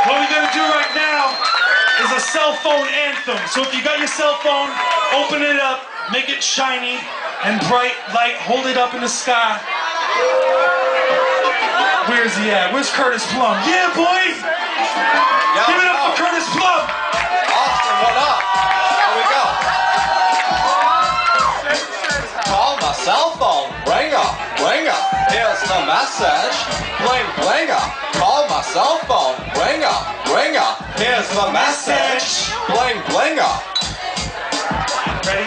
What we're gonna do right now is a cell phone anthem. So if you got your cell phone, open it up, make it shiny and bright light, hold it up in the sky. Where's he at? Where's Curtis Plum? Yeah, boy! Yo, give it up for Curtis Plum! Austin, what up? Here we go. Call my cell phone, ringer, ringer. Here's the message, bling, blinger. Call my cell phone, ringer, ringer. Here's the message, bling, blinger. Ready?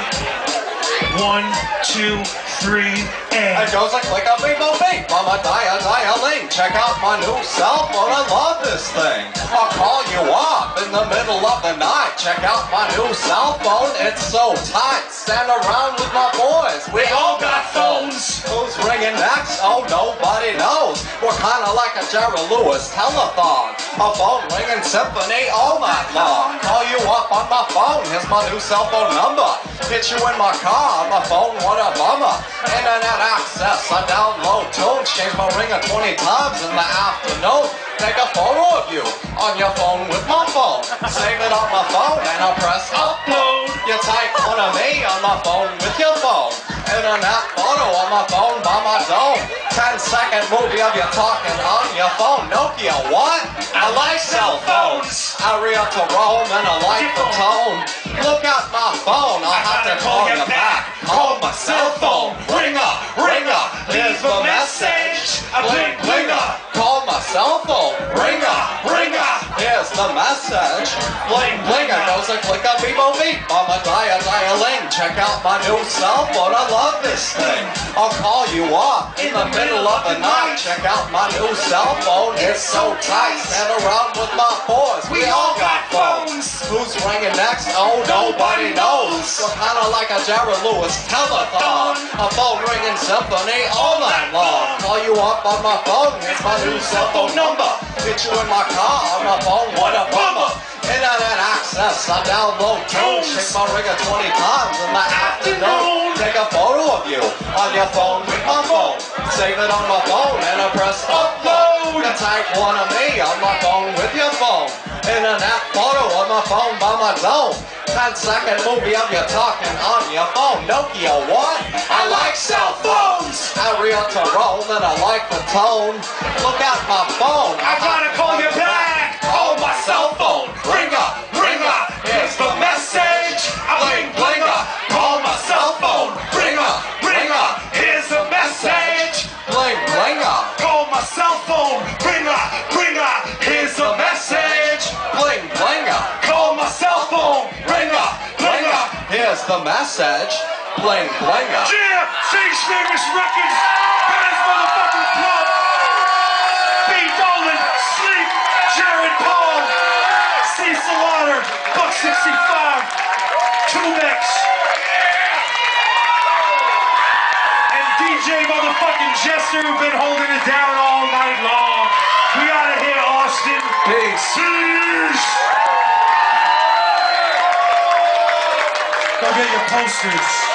1, 2, 3, and... It goes like a rainbow beat, mama dialing. Check out my new cell phone, I love this thing. I'll call you up in the middle of the night. Check out my new cell phone, it's so tight. Stand around with my boys, we all got phones. Who's ringing next? Oh, nobody knows. We're kinda like a Jerry Lewis telethon. A phone ringing symphony all night long. Call you up on my phone, here's my new cell phone number. Hit you in my car, on my phone, what a bummer. Internet access, I download tunes. Change my ringer 20 times in the afternoon. Take a photo of you on your phone with my phone. Save it on my phone and I press upload. You type one of me on my phone with your phone. Internet photo on my phone by my dome. 10-second movie of you talking on your phone. Nokia, what? I like cell phones. I real to roam and I like the tone. Look at my phone, I have to call you back. Call my cell phone, ringer, ringer. Here's the message, bling, blinger. Call my cell phone, ringer, ringer. Here's the message, bling, blinger. Goes a click a beep, oh beep. Mama dialing. Check out my new cell phone, I love this thing. I'll call you up in the middle of the night. Check out my new cell phone, it's so tight. Stand around with my boys, we all got phones. Who's ringing next? Oh, nobody knows. We're kinda like a Jerry Lewis telethon. A phone ringing symphony all night long. Call you up on my phone, here's my new cell phone number. Hit you in my car on my phone, what a bummer. Internet access, I download tunes. Shake my ringer 20 times in the afternoon. Take a photo of you on your phone with my phone. Save it on my phone and I press upload. You type one of me on my phone with your phone. Internet photo on my phone by my dome. 10-second movie of you talking on your phone. Nokia, what? I like cell phones. I real to roll and I like the tone. Look at my phone, I gotta call you back! Call my cell phone, ringer, ringer. Here's the message, bling, blinger. Call my cell phone, ringer, ringer. Here's the message, bling, blinger. Call my cell phone, ringer, ringer. Here's the message, bling, blinger. Call my cell phone, ringer, ringer. Here's the message, bling, blinger. Yeah, Sage Famous Records, Curtis motherfucking Plum, B. Dolan, Sleep, Jared Paul, C. Slaughter, Buck 65, 2X, and DJ motherfucking Jester, who've been holding it down all night long. We out of here, Austin. Peace. Peace. Go get your posters.